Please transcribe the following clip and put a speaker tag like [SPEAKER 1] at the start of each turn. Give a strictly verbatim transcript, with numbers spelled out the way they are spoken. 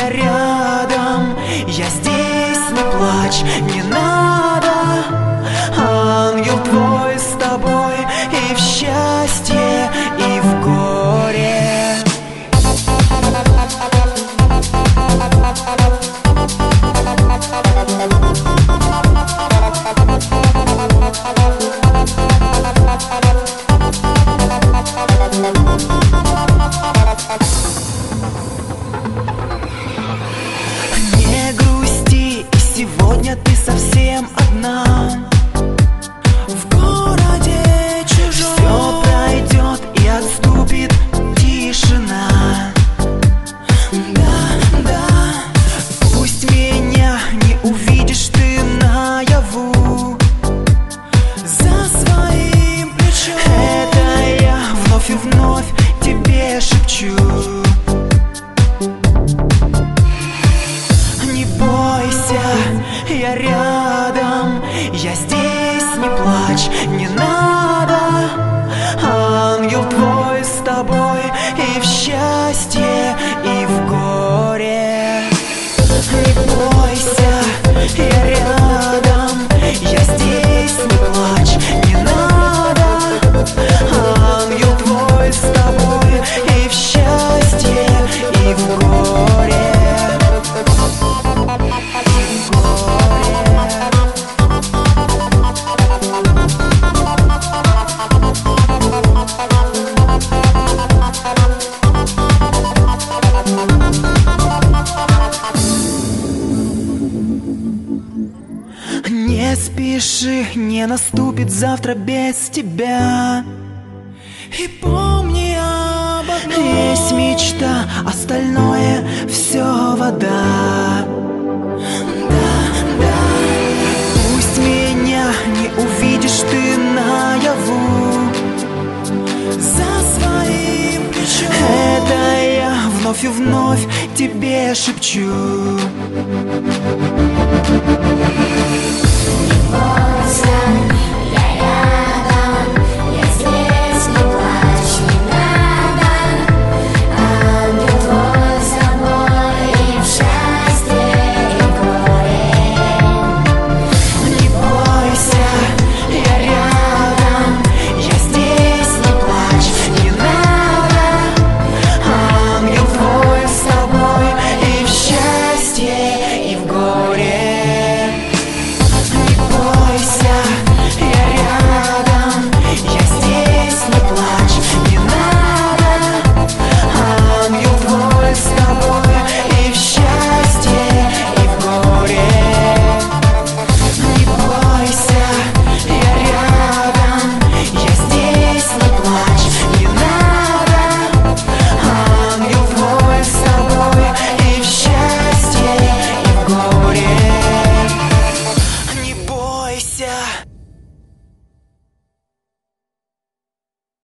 [SPEAKER 1] я рядом, я здесь, не плачь, не надо. Ангел твой с тобой и в счастье, и в горе. Не грусти, и сегодня ты совсем одна. В городе чужом все пройдет и отступит тишина. Да, да, пусть меня не увидишь ты наяву за своим плечом. Это я вновь и вновь тебе шепчу. Не бойся, я рядом, я здесь, не плачь, не надо. Ангел твой с тобой и в счастье, и в горе. Не бойся, я рядом, я здесь, не плачь, не надо. Ангел твой с тобой и в счастье, и в горе. Не спеши, не наступит завтра без тебя. И помни об одном: есть мечта, остальное все вода. Да, да, пусть меня не увидишь ты наяву за своим плечом. Это я вновь и вновь тебе шепчу.